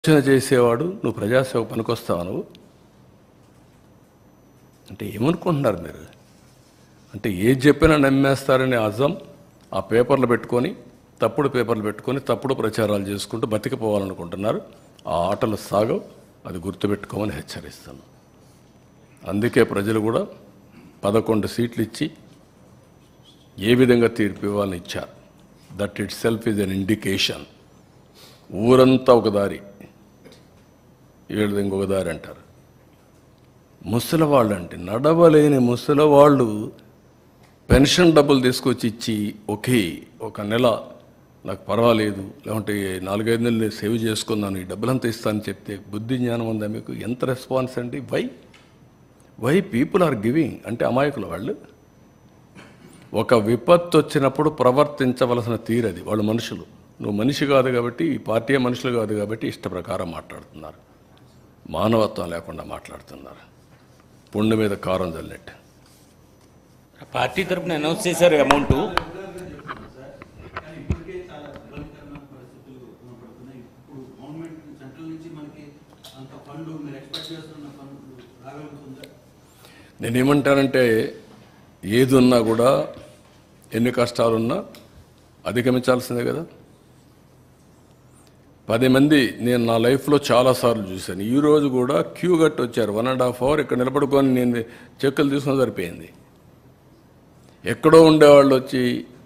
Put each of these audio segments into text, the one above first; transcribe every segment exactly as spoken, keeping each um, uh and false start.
ఆలోచన చేసేవాడు నువ్వు ప్రజాసేవ పనికొస్తావు నువ్వు అంటే ఏమనుకుంటున్నారు మీరు? అంటే ఏది చెప్పినా నమ్మేస్తారని అజం ఆ పేపర్లు పెట్టుకొని తప్పుడు పేపర్లు పెట్టుకొని తప్పుడు ప్రచారాలు చేసుకుంటూ బతికిపోవాలనుకుంటున్నారు. ఆ ఆటలు సాగవు, అది గుర్తుపెట్టుకోమని హెచ్చరిస్తాను. అందుకే ప్రజలు కూడా పదకొండు సీట్లు ఇచ్చి ఏ విధంగా తీర్పు ఇవ్వాలని ఇచ్చారు. That itself is an indication. ఊరంతా ఒక దారి, వీళ్ళది ఇంకొక దారి అంటారు. ముసలివాళ్ళు అంటే నడవలేని ముసలివాళ్ళు పెన్షన్ డబ్బులు తీసుకొచ్చి ఇచ్చి ఒకే ఒక నెల నాకు పర్వాలేదు, లేకుంటే నాలుగైదు నెలలు సేవ్ చేసుకున్నాను, ఈ డబ్బులంతా ఇస్తానని చెప్తే బుద్ధి జ్ఞానం ఉందా మీకు? ఎంత రెస్పాన్స్ అండి? Why why people are giving అంటే అమాయకులు వాళ్ళు. ఒక విపత్తు వచ్చినప్పుడు ప్రవర్తించవలసిన తీరది. వాళ్ళు మనుషులు, నువ్వు మనిషి కాదు కాబట్టి, ఈ పార్టీ మనుషులు కాదు కాబట్టి ఇష్ట ప్రకారం మాట్లాడుతున్నారు, మానవత్వం లేకుండా మాట్లాడుతున్నారు. పుండు మీద కారం చల్లినట్టు. పార్టీ తరపున అనౌన్స్ చేశారు అమౌంట్. నేనేమంటానంటే ఏది ఉన్నా కూడా ఎన్ని కష్టాలున్నా అధిగమించాల్సిందే కదా. పది మంది నేను నా లైఫ్లో చాలాసార్లు చూశాను. ఈరోజు కూడా క్యూ కట్టి వచ్చారు, వన్ అండ్ హాఫ్ అవర్ ఇక్కడ నిలబడుకొని నేను చెక్కులు తీసుకొని సరిపోయింది. ఎక్కడో ఉండేవాళ్ళు వచ్చి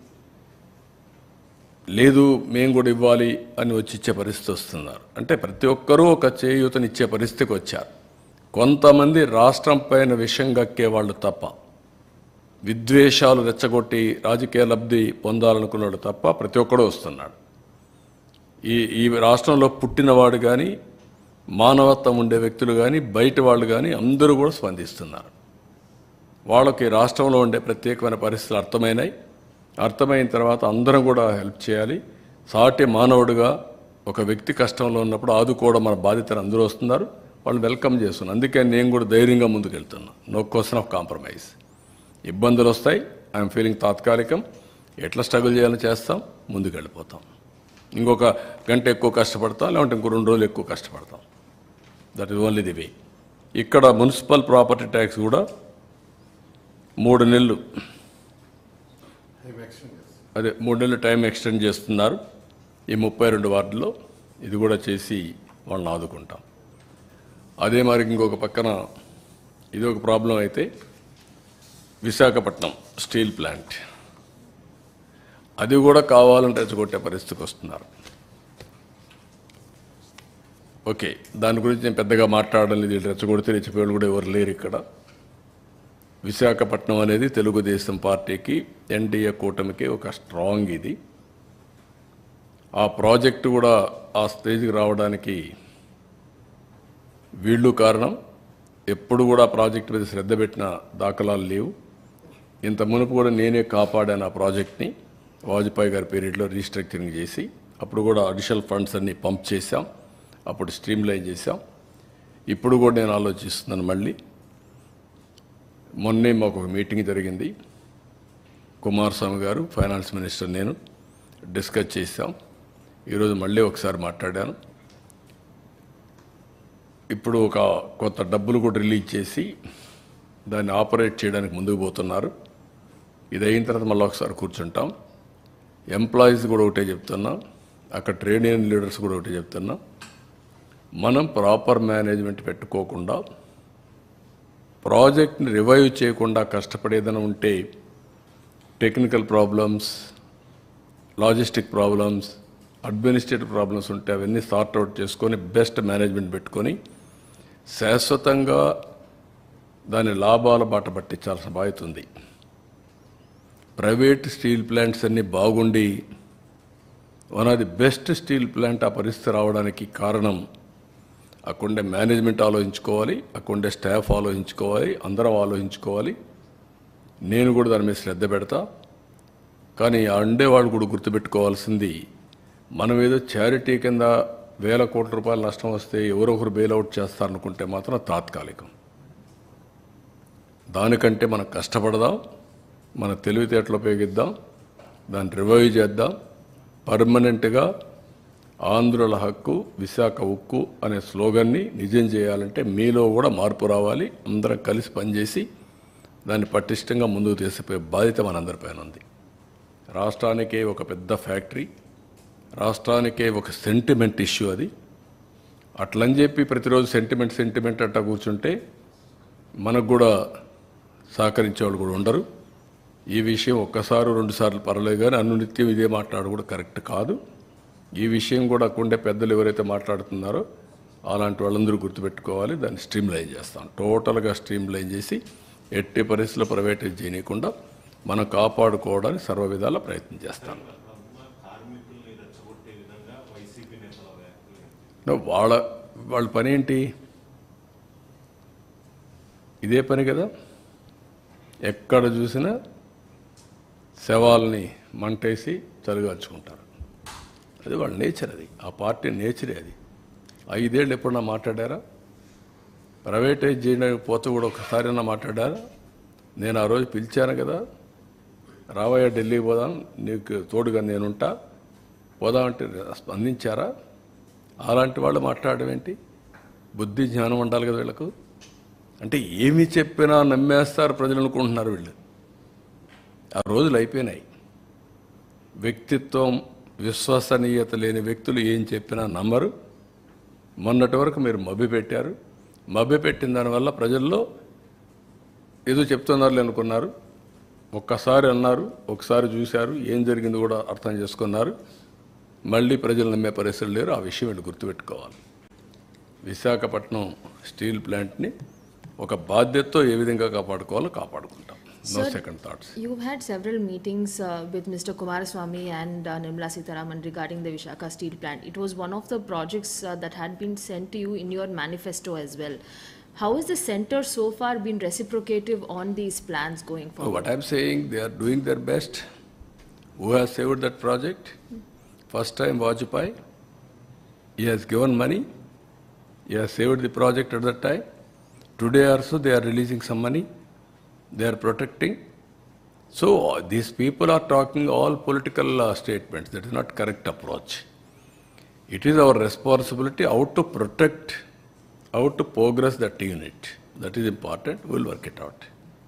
లేదు మేము కూడా ఇవ్వాలి అని వచ్చి ఇచ్చే పరిస్థితి వస్తున్నారు. అంటే ప్రతి ఒక్కరూ ఒక చేయూతనిచ్చే పరిస్థితికి వచ్చారు. కొంతమంది రాష్ట్రం పైన విషం గక్కే వాళ్ళు తప్ప, విద్వేషాలు రెచ్చగొట్టి రాజకీయ లబ్ధి పొందాలనుకున్నాడు తప్ప ప్రతి ఒక్కడూ వస్తున్నాడు. ఈ ఈ రాష్ట్రంలో పుట్టినవాడు కానీ, మానవత్వం ఉండే వ్యక్తులు కానీ, బయట వాళ్ళు కానీ అందరూ కూడా స్పందిస్తున్నారు. వాళ్ళకి రాష్ట్రంలో ఉండే ప్రత్యేకమైన పరిస్థితులు అర్థమైనాయి. అర్థమైన తర్వాత అందరం కూడా హెల్ప్ చేయాలి. సాటి మానవుడిగా ఒక వ్యక్తి కష్టంలో ఉన్నప్పుడు ఆదుకోవడం మన బాధ్యతను అందరూ వస్తున్నారు, వాళ్ళు వెల్కమ్ చేస్తున్నారు. అందుకే నేను కూడా ధైర్యంగా ముందుకెళ్తున్నా. No question of compromise. ఇబ్బందులు వస్తాయి, ఐఎమ్ ఫీలింగ్ తాత్కాలికం. ఎట్లా స్ట్రగుల్ చేయాలని చేస్తాం, ముందుకు వెళ్ళిపోతాం. ఇంకొక గంట ఎక్కువ కష్టపడతాం, లేకుంటే ఇంకో రెండు రోజులు ఎక్కువ కష్టపడతాం. That is only the way. ఇక్కడ మున్సిపల్ ప్రాపర్టీ ట్యాక్స్ కూడా మూడు నెలలు అదే మూడు నెలలు టైం ఎక్స్టెండ్ చేస్తున్నారు ఈ ముప్పై రెండు వార్డుల్లో. ఇది కూడా చేసి వాళ్ళని ఆదుకుంటాం. అదే మరి ఇంకొక పక్కన ఇది ఒక ప్రాబ్లం అయితే విశాఖపట్నం స్టీల్ ప్లాంట్, అది కూడా కావాలని రెచ్చగొట్టే పరిస్థితికి వస్తున్నారు. ఓకే, దాని గురించి నేను పెద్దగా మాట్లాడడం లేదు. వీళ్ళు రెచ్చగొడితే రెచ్చిపోయేవాళ్ళు కూడా ఎవరు లేరు ఇక్కడ. విశాఖపట్నం అనేది తెలుగుదేశం పార్టీకి, ఎన్డీఏ కూటమికి ఒక స్ట్రాంగ్ ఇది. ఆ ప్రాజెక్టు కూడా ఆ స్టేజ్కి రావడానికి వీళ్ళు కారణం. ఎప్పుడు కూడా ప్రాజెక్టు మీద శ్రద్ధ పెట్టిన దాఖలాలు లేవు. ఇంత మునుపు కూడా నేనే కాపాడాను ఆ ప్రాజెక్ట్ని. వాజ్పేయి గారి పీరియడ్లో రీస్ట్రక్చరింగ్ చేసి అప్పుడు కూడా అడిషనల్ ఫండ్స్ అన్ని పంప్ చేశాం, అప్పుడు స్ట్రీమ్ లైన్ చేశాం. ఇప్పుడు కూడా నేను ఆలోచిస్తున్నాను మళ్ళీ. మొన్నే మాకు ఒక మీటింగ్ జరిగింది, కుమారస్వామి గారు ఫైనాన్స్ మినిస్టర్ నేను డిస్కస్ చేశాం. ఈరోజు మళ్ళీ ఒకసారి మాట్లాడాను. ఇప్పుడు ఒక కొత్త డబ్బులు కూడా రిలీజ్ చేసి దాన్ని ఆపరేట్ చేయడానికి ముందుకు పోతున్నారు. ఇది అయిన తర్వాత మళ్ళీ ఒకసారి కూర్చుంటాం. ఎంప్లాయీస్ కూడా ఒకటే చెప్తున్నా, అక్కడ ట్రేడ్ యూనియన్ లీడర్స్ కూడా ఒకటే చెప్తున్నా, మనం ప్రాపర్ మేనేజ్మెంట్ పెట్టుకోకుండా ప్రాజెక్ట్ని రివైవ్ చేయకుండా కష్టపడేదైనా ఉంటే technical problems, logistic problems, administrative problems ఉంటే అవన్నీ సార్ట్ అవుట్ చేసుకొని బెస్ట్ మేనేజ్మెంట్ పెట్టుకొని శాశ్వతంగా దాని లాభాల బాట పట్టించాల్సిన బాధ్యత ఉంది. ప్రైవేట్ స్టీల్ ప్లాంట్స్ అన్నీ బాగుండి one of the best steel plant ఆ పరిస్థితి రావడానికి కారణం అక్కడే మేనేజ్మెంట్ ఆలోచించుకోవాలి, అక్కడే స్టాఫ్ ఆలోచించుకోవాలి, అందరం ఆలోచించుకోవాలి. నేను కూడా దాని మీద శ్రద్ధ పెడతా. కానీ అండేవాళ్ళు కూడా గుర్తుపెట్టుకోవాల్సింది, మనం ఏదో చారిటీ కింద వేల కోట్ల రూపాయల నష్టం వస్తే ఎవరో ఒకరు బెయిల్అవుట్ చేస్తారనుకుంటే మాత్రం తాత్కాలికం. దానికంటే మనం కష్టపడదాం, మన తెలివితేటలు ఉపయోగిద్దాం, దాన్ని రివైవ్ చేద్దాం, పర్మనెంట్గా ఆంధ్రుల హక్కు విశాఖ ఉక్కు అనే స్లోగన్ని నిజం చేయాలంటే మీలో కూడా మార్పు రావాలి. అందరం కలిసి పనిచేసి దాన్ని పటిష్టంగా ముందుకు తీసుకుపోయే బాధ్యత మనందరిపైన ఉంది. రాష్ట్రానికే ఒక పెద్ద ఫ్యాక్టరీ, రాష్ట్రానికే ఒక సెంటిమెంట్ ఇష్యూ అది. అట్లని చెప్పి ప్రతిరోజు సెంటిమెంట్ సెంటిమెంట్ అట్లా కూర్చుంటే మనకు కూడా సహకరించే వాళ్ళు కూడా ఉండరు. ఈ విషయం ఒక్కసారి రెండుసార్లు పర్లేదు కానీ అనునిత్యం ఇదే మాట్లాడడం కూడా కరెక్ట్ కాదు. ఈ విషయం కూడా ఉండే పెద్దలు ఎవరైతే మాట్లాడుతున్నారో అలాంటి వాళ్ళందరూ గుర్తుపెట్టుకోవాలి. దాన్ని స్ట్రీమ్ లైన్ చేస్తాం, టోటల్గా స్ట్రీమ్ లైన్ చేసి ఎట్టి పరిస్థితుల్లో ప్రైవేటైజ్ చేయకుండా మనం కాపాడుకోవడానికి సర్వ విధాల ప్రయత్నం చేస్తాం. వాళ్ళ వాళ్ళ పని ఏంటి? ఇదే పని కదా. ఎక్కడ చూసినా శవాల్ని మంటేసి చలిగాల్చుకుంటారు. అది వాళ్ళ నేచర్, అది ఆ పార్టీ నేచరే అది. ఐదేళ్ళు ఎప్పుడన్నా మాట్లాడారా? ప్రైవేటైజ్ చేయడానికి పోతే కూడా ఒకసారైనా మాట్లాడారా? నేను ఆ రోజు పిలిచాను కదా, రావయ్య ఢిల్లీకి పోదాం, నీకు తోడుగా నేనుంటా, పోదామంటే స్పందించారా? అలాంటి వాళ్ళు మాట్లాడడం ఏంటి? బుద్ధి జ్ఞానం ఉండాలి కదా వీళ్ళకు. అంటే ఏమి చెప్పినా నమ్మేస్తారు ప్రజలు అనుకుంటున్నారు వీళ్ళు. ఆ రోజులు అయిపోయినాయి. వ్యక్తిత్వం విశ్వసనీయత లేని వ్యక్తులు ఏం చెప్పినా నమ్మరు. మొన్నటి వరకు మీరు మభ్య పెట్టారు. మభ్య పెట్టిన దానివల్ల ప్రజల్లో ఏదో చెప్తున్నారు అనుకున్నారు. ఒక్కసారి అన్నారు, ఒకసారి చూశారు, ఏం జరిగింది కూడా అర్థం చేసుకున్నారు. మళ్ళీ ప్రజలు నమ్మే పరిస్థితులు లేరు. ఆ విషయం వీళ్ళు గుర్తుపెట్టుకోవాలి. విశాఖపట్నం స్టీల్ ప్లాంట్ని ఒక బాధ్యతతో ఏ విధంగా కాపాడుకోవాలో కాపాడుకుంటాం. No Sir, second thoughts. You've had several meetings uh, with Mister Kumaraswamy and uh, Nirmala Sitharaman regarding the Visakhapatnam steel plant. It was one of the projects uh, that had been sent to you in your manifesto as well. How has the centre so far been reciprocative on these plans going So forward? what I'm saying, they are doing their best. Who has saved that project? First time Vajpayee. He has given money. He has saved the project at that time. Today also they are releasing some money. They are protecting. So uh, these people are talking all political uh, statements. That is not correct approach. It is our responsibility how to protect, how to progress that unit. That is important. We will work it out.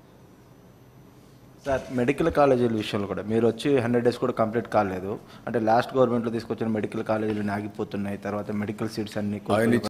Sir, medical కాలేజీల విషయంలో కూడా మీరు వచ్చి hundred days కూడా complete కాలేదు. అంటే last గవర్నమెంట్లో తీసుకొచ్చిన మెడికల్ కాలేజీలు ఆగిపోతున్నాయి. తర్వాత మెడికల్ సీట్స్ అన్ని ఆయన